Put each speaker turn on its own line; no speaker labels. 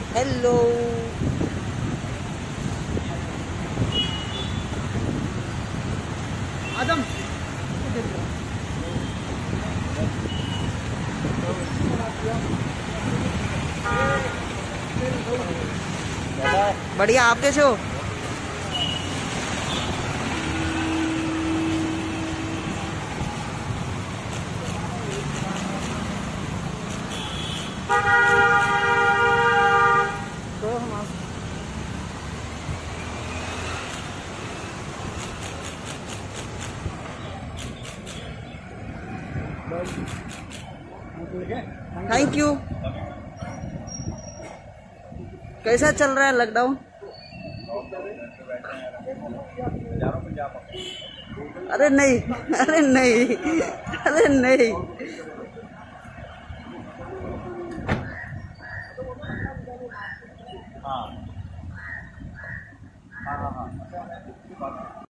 Hello.
आदम
बढ़िया, आप कैसे हो?
तो हम
थैंक यू। कैसा चल रहा है लॉकडाउन? अरे नहीं, अरे नहीं, अरे नहीं।
हाँ हाँ हाँ।